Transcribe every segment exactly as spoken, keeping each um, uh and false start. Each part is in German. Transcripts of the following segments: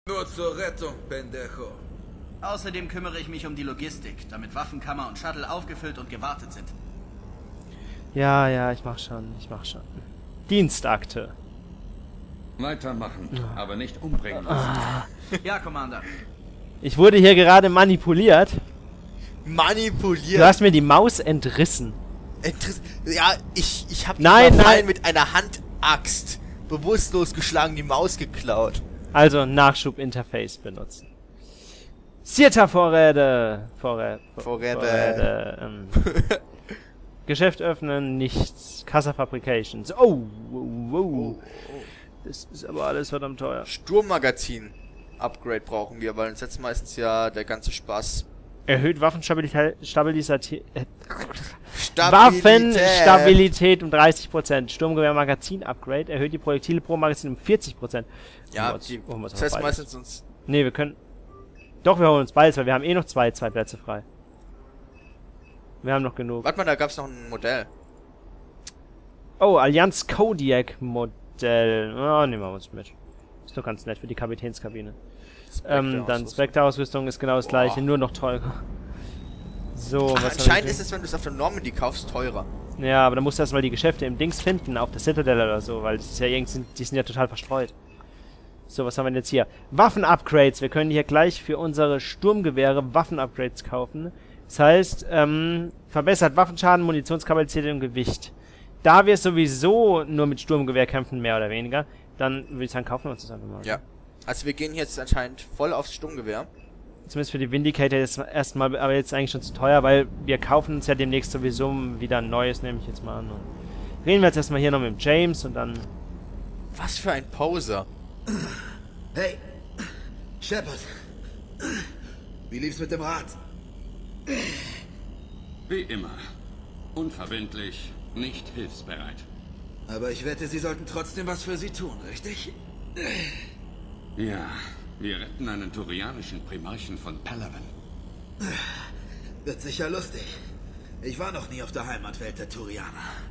Nur zur Rettung, Pendejo. Außerdem kümmere ich mich um die Logistik, damit Waffenkammer und Shuttle aufgefüllt und gewartet sind. Ja, ja, ich mach schon, ich mach schon. Dienstakte. Weitermachen, aber nicht umbringen lassen. Ah. Ja, Commander. Ich wurde hier gerade manipuliert. Manipuliert? Du hast mir die Maus entrissen. Entriss ja, ich, ich hab Nein, nein. mit einer Handaxt bewusstlos geschlagen die Maus geklaut. Also Nachschubinterface benutzen. Sierta-Vorräte. Vorräte. Vorräte. Vorräte ähm. Geschäft öffnen, nichts. Casa Fabrications. Oh, wow, wow. Das ist aber alles verdammt teuer. Sturmmagazin. Upgrade brauchen wir, weil uns jetzt meistens ja der ganze Spaß. Erhöht Waffenstabilität Stabilität, äh, Stabilität. Waffenstabilität um dreißig Prozent. Sturmgewehr-Magazin-Upgrade erhöht die Projektile pro Magazin um vierzig Prozent. Ja, Oh, die, oh, das heißt meistens uns. Ne, wir können. Doch, wir holen uns beides, weil wir haben eh noch zwei, zwei Plätze frei. Wir haben noch genug. Warte mal, da gab's noch ein Modell. Oh, Allianz Kodiak Modell. Oh, nehmen wir uns mit. Ist doch ganz nett für die Kapitänskabine. Ähm, dann Spectre-Ausrüstung ist genau das gleiche, Boah. nur noch teurer. So, Ach, was anscheinend ist es, wenn du es auf der Normandy kaufst, teurer. Ja, aber dann musst du erstmal die Geschäfte im Dings finden, auf der Citadel oder so, weil das ist ja irgendwie, die sind ja total verstreut. So, was haben wir denn jetzt hier? Waffen-Upgrades. Wir können hier gleich für unsere Sturmgewehre Waffen-Upgrades kaufen. Das heißt, ähm, verbessert Waffenschaden, Munitionskapazität und Gewicht. Da wir sowieso nur mit Sturmgewehr kämpfen, mehr oder weniger, dann würde ich sagen, kaufen wir uns das einfach mal. Ja. Also wir gehen jetzt anscheinend voll aufs Sturmgewehr. Zumindest für die Vindicator ist erstmal, aber jetzt eigentlich schon zu teuer, weil wir kaufen uns ja demnächst sowieso wieder ein neues, nehme ich jetzt mal an. Und reden wir jetzt erstmal hier noch mit dem James und dann... Was für ein Poser. Hey, Shepard. Wie lief's mit dem Rat? Wie immer. Unverbindlich, nicht hilfsbereit. Aber ich wette, Sie sollten trotzdem was für Sie tun, richtig? Ja, wir retten einen turianischen Primarchen von Palaven. Wird sicher lustig. Ich war noch nie auf der Heimatwelt der Turianer.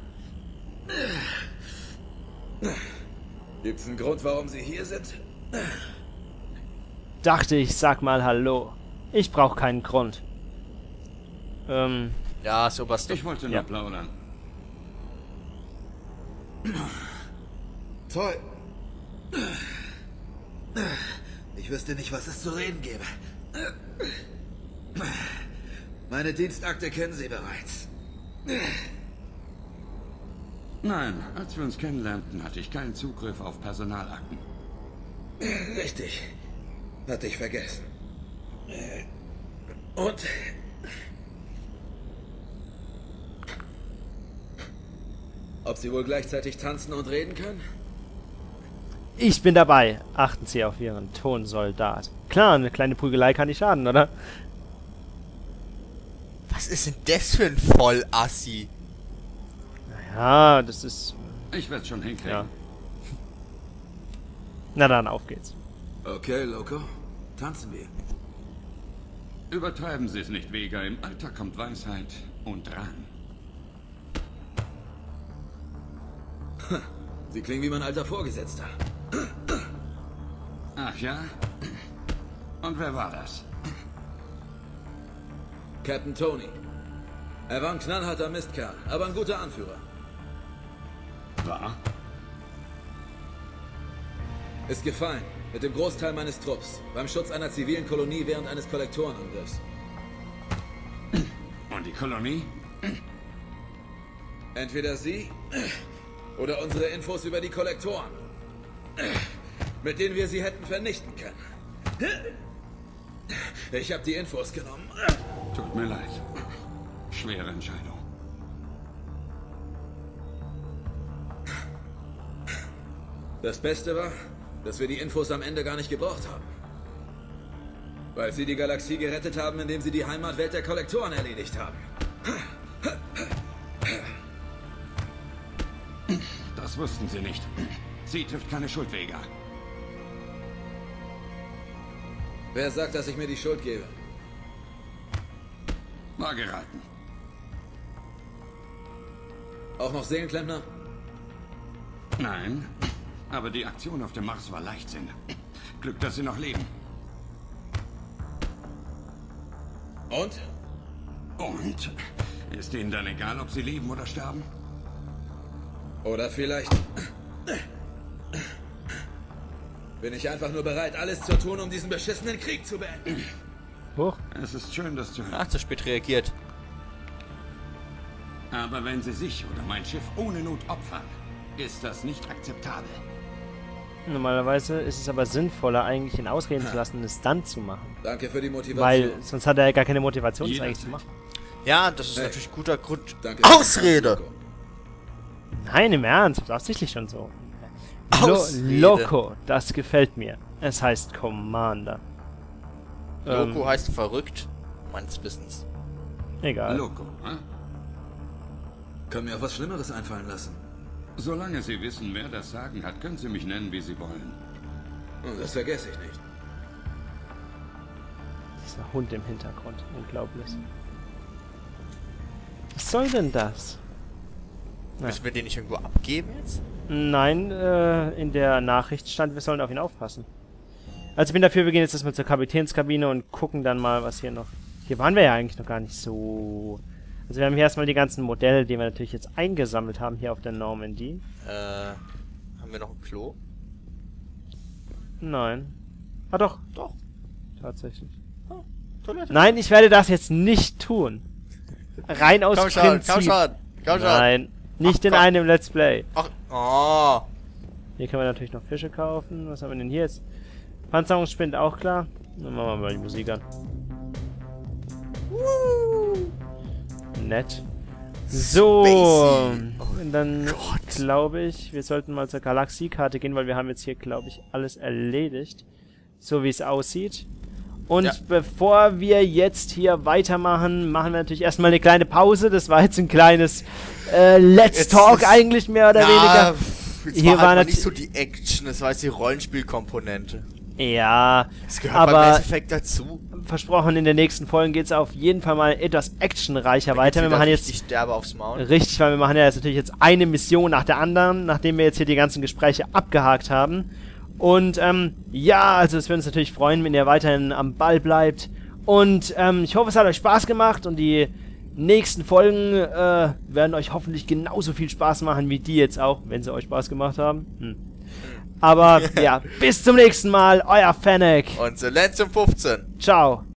Gibt's einen Grund, warum Sie hier sind? Dachte ich, sag mal Hallo. Ich brauche keinen Grund. Ähm... Ja, sowas. Ich wollte nur Ja. plaudern. Toll. Ich wüsste nicht, was es zu reden gäbe. Meine Dienstakte kennen Sie bereits. Nein, als wir uns kennenlernten, hatte ich keinen Zugriff auf Personalakten. Richtig. Hatte ich vergessen. Und? Ob Sie wohl gleichzeitig tanzen und reden können? Ich bin dabei. Achten Sie auf Ihren Tonsoldat. Klar, eine kleine Prügelei kann nicht schaden, oder? Was ist denn das für ein Vollassi? Ja, das ist... Ich werde schon hinkriegen. Ja. Na dann, auf geht's. Okay, Loco. Tanzen wir. Übertreiben Sie es nicht, Vega. Im Alter kommt Weisheit und Drang. Sie klingen wie mein alter Vorgesetzter. Ach ja? Und wer war das? Captain Tony. Er war ein knallharter Mistkerl, aber ein guter Anführer. War? Ist gefallen. Mit dem Großteil meines Trupps. Beim Schutz einer zivilen Kolonie während eines Kollektorenangriffs. Und die Kolonie? Entweder Sie oder unsere Infos über die Kollektoren. Mit denen wir sie hätten vernichten können. Ich habe die Infos genommen. Tut mir leid. Schwere Entscheidung. Das Beste war, dass wir die Infos am Ende gar nicht gebraucht haben. Weil sie die Galaxie gerettet haben, indem sie die Heimatwelt der Kollektoren erledigt haben. Das wussten sie nicht. Sie trifft keine Schuld, Vega. Wer sagt, dass ich mir die Schuld gebe? War geraten. Auch noch Seelenklempner? Nein. Aber die Aktion auf dem Mars war Leichtsinn. Glück, dass sie noch leben. Und? Und? Ist ihnen dann egal, ob sie leben oder sterben? Oder vielleicht... bin ich einfach nur bereit, alles zu tun, um diesen beschissenen Krieg zu beenden. Hoch. Es ist schön, das zu hören. Ach, zu spät reagiert. Aber wenn sie sich oder mein Schiff ohne Not opfern, ist das nicht akzeptabel. Normalerweise ist es aber sinnvoller, eigentlich ihn ausreden zu lassen, es dann zu machen. Danke für die Motivation. Weil sonst hat er ja gar keine Motivation, das Jeder eigentlich zu Zeit. machen. Ja, das ist Hey. natürlich ein guter Grund. Danke. Ausrede! Nein, im Ernst, absichtlich schon so. Lo Ausrede. Loco, das gefällt mir. Es heißt Commander. Loco Ähm, heißt verrückt, meines Wissens. egal. Loco, hm? Kann mir auch was Schlimmeres einfallen lassen. Solange Sie wissen, wer das Sagen hat, können Sie mich nennen, wie Sie wollen. Und das vergesse ich nicht. Dieser Hund im Hintergrund, unglaublich. Was soll denn das? Ja. Müssen wir den nicht irgendwo abgeben jetzt? Nein, äh, in der Nachricht stand, wir sollen auf ihn aufpassen. Also ich bin dafür, wir gehen jetzt erstmal zur Kapitänskabine und gucken dann mal, was hier noch... Hier waren wir ja eigentlich noch gar nicht so... Also wir haben hier erstmal die ganzen Modelle, die wir natürlich jetzt eingesammelt haben, hier auf der Normandy. Äh, haben wir noch ein Klo? Nein. Ah doch, Doch. tatsächlich. Toilette. Nein, ich werde das jetzt nicht tun. Rein aus Komm schon, Prinzip. komm schon, komm schon. Nein, nicht Ach, in komm. einem Let's Play. Ach, oh. Hier können wir natürlich noch Fische kaufen. Was haben wir denn hier jetzt? Panzerungsspind auch klar. Dann machen wir mal die Musik an. Nett. So, Spacey. und dann Gott. glaube ich, wir sollten mal zur Galaxiekarte gehen, weil wir haben jetzt hier, glaube ich, alles erledigt. So wie es aussieht. Und Ja. bevor wir jetzt hier weitermachen, machen wir natürlich erstmal eine kleine Pause. Das war jetzt ein kleines äh, Let's Jetzt Talk ist- eigentlich mehr oder Ja, weniger. jetzt Hier war war halt mal nat- nicht so die Action, das war jetzt die Rollenspielkomponente. Ja, Das gehört beim aber Mass Effect dazu. versprochen, in den nächsten Folgen geht es auf jeden Fall mal etwas actionreicher weiter. Wir Wieder machen jetzt richtig derbe aufs Maul. richtig, weil wir machen ja jetzt natürlich jetzt eine Mission nach der anderen, nachdem wir jetzt hier die ganzen Gespräche abgehakt haben. Und ähm, ja, also es würde uns natürlich freuen, wenn ihr weiterhin am Ball bleibt. Und ähm, ich hoffe, es hat euch Spaß gemacht und die nächsten Folgen äh, werden euch hoffentlich genauso viel Spaß machen wie die jetzt auch, wenn sie euch Spaß gemacht haben. Hm. Aber ja, bis zum nächsten Mal, euer Fennec. Und Silenzium fünfzehn. Ciao.